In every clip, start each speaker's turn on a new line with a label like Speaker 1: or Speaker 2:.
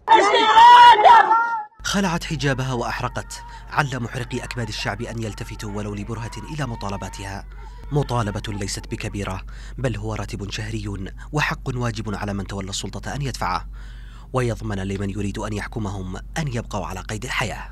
Speaker 1: خلعت حجابها وأحرقت على محرقي أكباد الشعب أن يلتفتوا ولو لبرهة إلى مطالباتها. مطالبة ليست بكبيرة، بل هو راتب شهري وحق واجب على من تولى السلطة أن يدفعه، ويضمن لمن يريد أن يحكمهم أن يبقوا على قيد الحياة.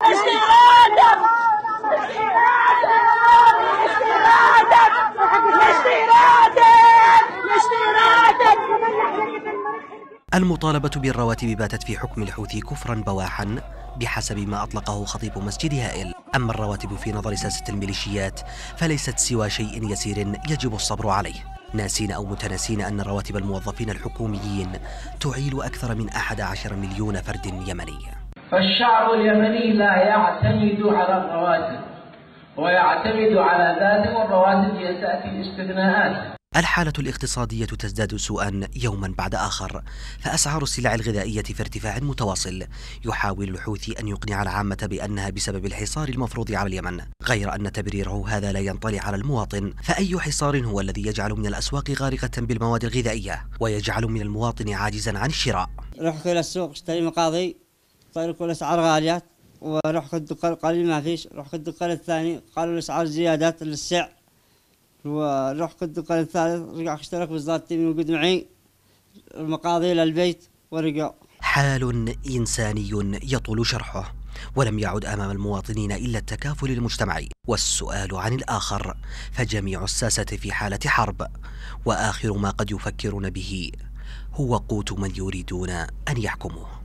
Speaker 1: المطالبة بالرواتب باتت في حكم الحوثي كفرا بواحا بحسب ما أطلقه خطيب مسجد هائل. أما الرواتب في نظر ساسة الميليشيات فليست سوى شيء يسير يجب الصبر عليه، ناسين أو متناسين أن رواتب الموظفين الحكوميين تعيل أكثر من 11 مليون فرد يمني.
Speaker 2: فالشعب اليمني لا يعتمد على الرواتب، ويعتمد على ذاته، والرواتب تأتي استثناءات.
Speaker 1: الحالة الاقتصادية تزداد سوءا يوما بعد آخر، فأسعار السلع الغذائية في ارتفاع متواصل. يحاول الحوثي أن يقنع العامة بأنها بسبب الحصار المفروض على اليمن، غير أن تبريره هذا لا ينطلي على المواطن، فأي حصار هو الذي يجعل من الأسواق غارقة بالمواد الغذائية ويجعل من المواطن عاجزا عن الشراء.
Speaker 3: روح إلى السوق اشتري مقاضي، طيب كل الأسعار غالية، وروح الدكان القليل ما فيش، روح الدكان الثاني قالوا الأسعار زيادات للسعر، وروح الدكان الثالث رجع اشترك بالضبط موجود معي المقاضي للبيت ورجع.
Speaker 1: حال إنساني يطول شرحه، ولم يعد أمام المواطنين إلا التكافل المجتمعي والسؤال عن الآخر، فجميع الساسة في حالة حرب، وآخر ما قد يفكرون به هو قوت من يريدون أن يحكموه.